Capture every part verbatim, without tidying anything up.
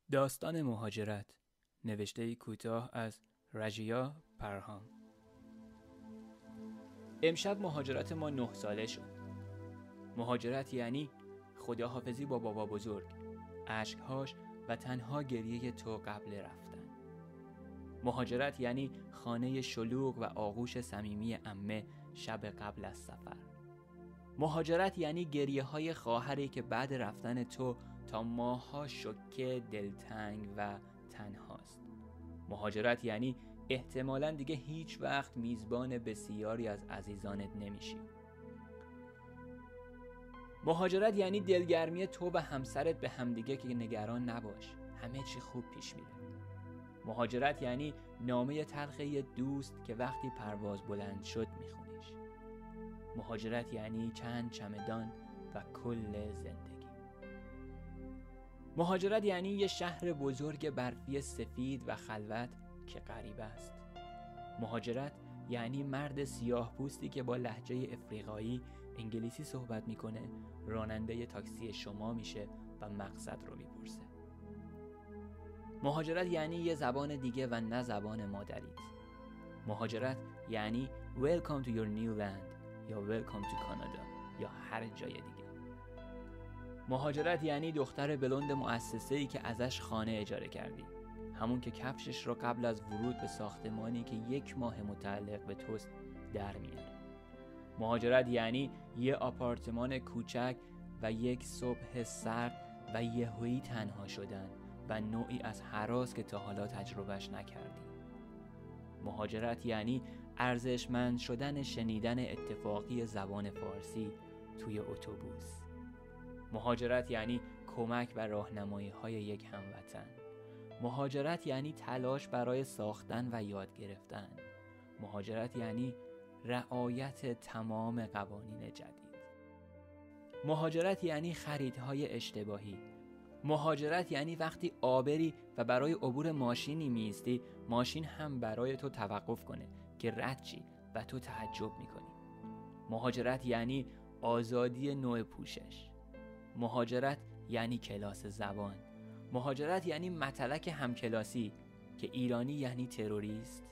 داستان مهاجرت، نوشته کوتاه از رژیا پرهام. امشب مهاجرت ما نه ساله شد. مهاجرت یعنی خداحافظی با بابا بزرگ، اشکهاش و تنها گریه تو قبل رفتن. مهاجرت یعنی خانه شلوغ و آغوش صمیمی عمه شب قبل از سفر. مهاجرت یعنی گریه های خواهری که بعد رفتن تو تا ماه‌ها شوکه، دلتنگ و تنهاست. مهاجرت یعنی احتمالاً دیگه هیچ وقت میزبان بسیاری از عزیزانت نمیشی. مهاجرت یعنی دلگرمی تو و همسرت به همدیگه که نگران نباش، همه چی خوب پیش میره. مهاجرت یعنی نامه تلخ یه دوست که وقتی پرواز بلند شد میخونیش. مهاجرت یعنی چند چمدان و کل زندگی. مهاجرت یعنی یه شهر بزرگ برفی سفید و خلوت که غریبه است. مهاجرت یعنی مرد سیاه پوستی که با لهجه افریقایی انگلیسی صحبت میکنه، راننده تاکسی شما میشه و مقصد رو میپرسه. مهاجرت یعنی یه زبان دیگه و نه زبان مادریت. مهاجرت یعنی Welcome to your new land یا Welcome to Canada یا هر جای دیگه. مهاجرت یعنی دختر بلوند مؤسسه‌ای که ازش خانه اجاره کردی، همون که کفشش رو قبل از ورود به ساختمانی که یک ماه متعلق به توست در میاره. مهاجرت یعنی یه آپارتمان کوچک و یک صبح سرد و یهویی تنها شدن و نوعی از هراس که تا حالا تجربهش نکردی. مهاجرت یعنی ارزشمند شدن شنیدن اتفاقی زبان فارسی توی اتوبوس. مهاجرت یعنی کمک و راهنمایی های یک هموطن. مهاجرت یعنی تلاش برای ساختن و یاد گرفتن. مهاجرت یعنی رعایت تمام قوانین جدید. مهاجرت یعنی خریدهای اشتباهی. مهاجرت یعنی وقتی آبری و برای عبور ماشینی میستی، ماشین هم برای تو توقف کنه که رد چی و تو تعجب میکنی. مهاجرت یعنی آزادی نوع پوشش. مهاجرت یعنی کلاس زبان. مهاجرت یعنی متلک همکلاسی که ایرانی یعنی تروریست.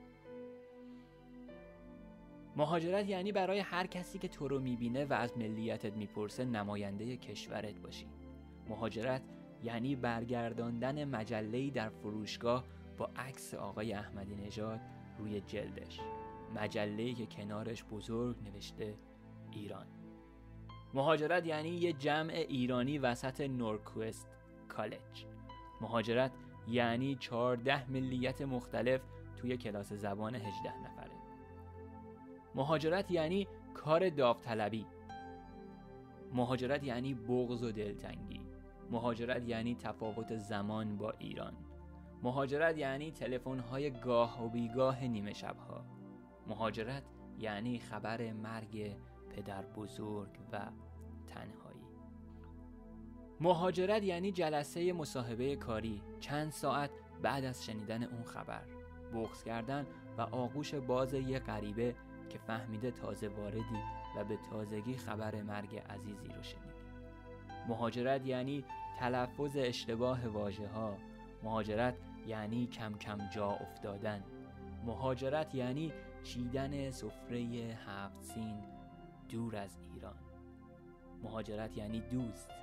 مهاجرت یعنی برای هر کسی که تو رو میبینه و از ملیتت میپرسه نماینده کشورت باشی. مهاجرت یعنی برگرداندن مجله‌ای در فروشگاه با عکس آقای احمدی نژاد روی جلدش، مجله‌ای که کنارش بزرگ نوشته ایران. مهاجرت یعنی یه جمع ایرانی وسط نورکوست کالج. مهاجرت یعنی چهارده ملیت مختلف توی کلاس زبان هجده نفره. مهاجرت یعنی کار داوطلبی. مهاجرت یعنی بغض و دلتنگی. مهاجرت یعنی تفاوت زمان با ایران. مهاجرت یعنی تلفن‌های گاه و بیگاه نیمه شب‌ها. مهاجرت یعنی خبر مرگ پدر بزرگ و تنهایی. مهاجرت یعنی جلسه مصاحبه کاری چند ساعت بعد از شنیدن اون خبر، بغض کردن و آغوش باز یه غریبه که فهمیده تازه واردی و به تازگی خبر مرگ عزیزی رو شنیدی. مهاجرت یعنی تلفظ اشتباه واژه‌ها. مهاجرت یعنی کم کم جا افتادن. مهاجرت یعنی چیدن سفره هفت سین دور از ایران. مهاجرت یعنی دوست.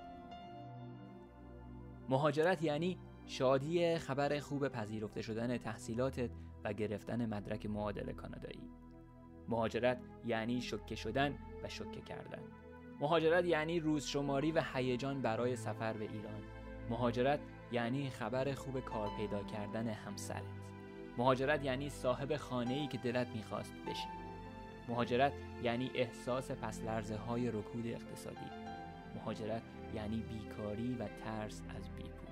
مهاجرت یعنی شادی خبر خوب پذیرفته شدن تحصیلاتت و گرفتن مدرک معادل کانادایی. مهاجرت یعنی شوکه شدن و شوکه کردن. مهاجرت یعنی روز شماری و هیجان برای سفر به ایران. مهاجرت یعنی خبر خوب کار پیدا کردن همسرت. مهاجرت یعنی صاحب خانه‌ای که دلت می‌خواست بشی. مهاجرت یعنی احساس پس‌لرزه های رکود اقتصادی. مهاجرت یعنی بیکاری و ترس از بیپولی.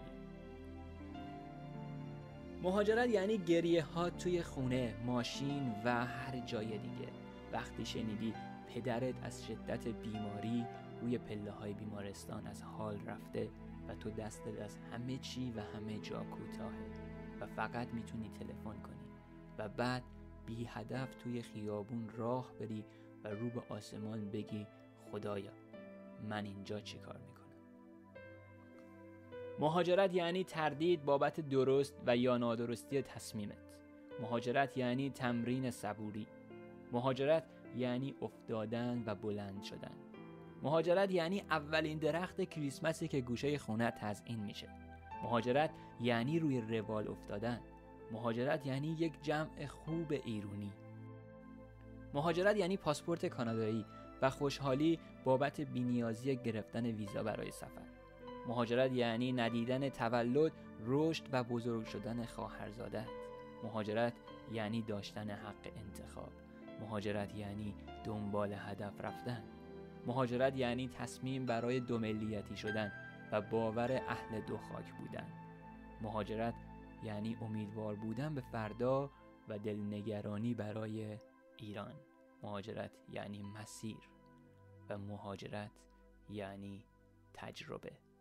مهاجرت یعنی گریه ها توی خونه، ماشین و هر جای دیگه وقتی شنیدی پدرت از شدت بیماری روی پله های بیمارستان از حال رفته و تو دستت از همه چی و همه جا کوتاهه و فقط میتونی تلفن کنی و بعد بی هدف توی خیابون راه بری و رو به آسمان بگی خدایا من اینجا چی کار میکنم. مهاجرت یعنی تردید بابت درست و یا نادرستی تصمیمت. مهاجرت یعنی تمرین صبوری. مهاجرت یعنی افتادن و بلند شدن. مهاجرت یعنی اولین درخت کریسمسی که گوشه خونه تزیین میشه. مهاجرت یعنی روی روال افتادن. مهاجرت یعنی یک جمع خوب ایرونی. مهاجرت یعنی پاسپورت کانادایی و خوشحالی بابت بی‌نیازی گرفتن ویزا برای سفر. مهاجرت یعنی ندیدن تولد، رشد و بزرگ شدن خواهرزادت. مهاجرت یعنی داشتن حق انتخاب. مهاجرت یعنی دنبال هدف رفتن. مهاجرت یعنی تصمیم برای دو ملیتی شدن و باور اهل دو خاک بودن. مهاجرت یعنی امیدوار بودن به فردا و دلنگرانی برای ایران. مهاجرت یعنی مسیر و مهاجرت یعنی تجربه.